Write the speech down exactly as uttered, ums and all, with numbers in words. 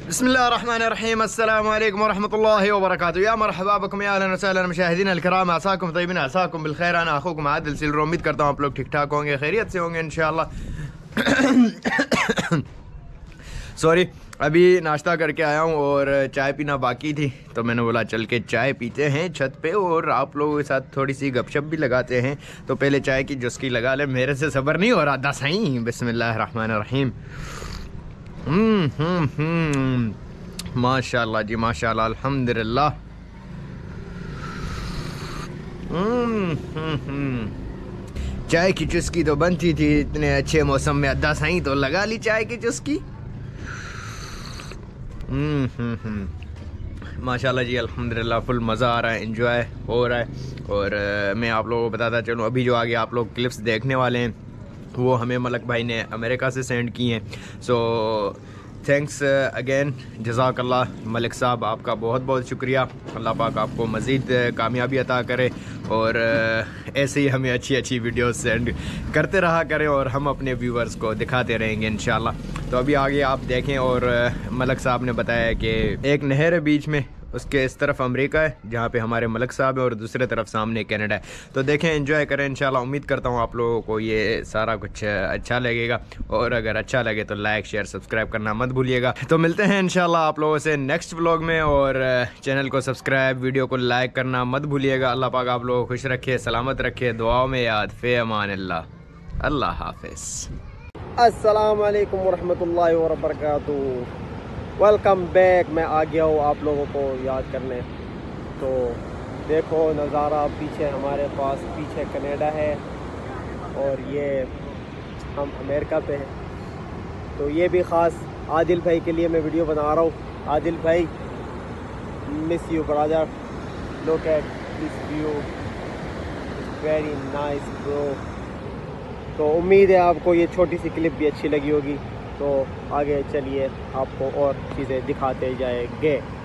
बिस्मिल्लाहिर्रहमानिर्रहीम अस्सलामु अलैकुम वरहमतुल्लाहि वबरकातुहू। या मरहबा बिकुम या अहलन व सहलन मुशाहिदीन अलकिराम, आसाकुम तय्यबीन, आसाकुम बिलखैर। अना अखूकुम आदिल सिलर। उम्मीद करता हूँ आप लोग ठीक ठाक होंगे, खैरियत से होंगे इंशाअल्लाह। सॉरी, अभी नाश्ता करके आया हूँ और चाय पीना बाकी थी, तो मैंने बोला चल के चाय पीते हैं छत पे और आप लोगों के साथ थोड़ी सी गपशप भी लगाते हैं। तो पहले चाय की चुस्की लगा ले, मेरे से सब्र नहीं हो रहा था सही। बिस्मिल्लाहिर्रहमानिर्रहीम। हम्म हम्म हम्म माशाल्लाह जी माशाल्लाह, अल्हम्दुलिल्लाह। हम्म हम्म हम्म चाय की चुस्की तो बनती थी इतने अच्छे मौसम में, अद्दा सही तो लगा ली चाय की चुस्की। हम्म हम्म हम्म माशाल्लाह जी, अल्हम्दुलिल्लाह, फुल मज़ा आ रहा है, एंजॉय हो रहा है। और आ, मैं आप लोगों को बताता चलूँ, अभी जो आगे आप लोग क्लिप्स देखने वाले हैं वो हमें मलक भाई ने अमेरिका से सेंड की हैं। सो थैंक्स अगेन, जज़ाकल्लाह मलिक साहब, आपका बहुत बहुत शुक्रिया। अल्लाह पाक आपको मज़ीद कामयाबी अता करे और ऐसे ही हमें अच्छी अच्छी वीडियोस सेंड करते रहा करें और हम अपने व्यूवर्स को दिखाते रहेंगे इंशाल्लाह। तो अभी आगे आप देखें। और मलिक साहब ने बताया कि एक नहर है बीच में, उसके इस तरफ अमेरिका है जहाँ पे हमारे मलिक साहब है और दूसरे तरफ सामने कनाडा है। तो देखें, एंजॉय करें इंशाल्लाह। उम्मीद करता हूँ आप लोगों को ये सारा कुछ अच्छा लगेगा और अगर अच्छा लगे तो लाइक शेयर सब्सक्राइब करना मत भूलिएगा। तो मिलते हैं इंशाल्लाह आप लोगों से नेक्स्ट व्लॉग में, और चैनल को सब्सक्राइब, वीडियो को लाइक करना मत भूलिएगा। अल्लाह पाक आप लोगों को खुश रखे, सलामत रखे, दुआओं में याद। फे अमानिल्लाह, अल्लाह हाफिज़। अस्सलाम वालेकुम वरहमतुल्लाहि वबरकातुहू। Welcome back. मैं आ गया हूँ आप लोगों को याद करने। तो देखो नज़ारा पीछे, हमारे पास पीछे कनाडा है और ये हम अमेरिका पे हैं। तो ये भी ख़ास आदिल भाई के लिए मैं वीडियो बना रहा हूँ। आदिल भाई, miss you brother, look at this view, very nice bro. तो उम्मीद है आपको ये छोटी सी क्लिप भी अच्छी लगी होगी। तो आगे चलिए आपको और चीज़ें दिखाते जाएंगे।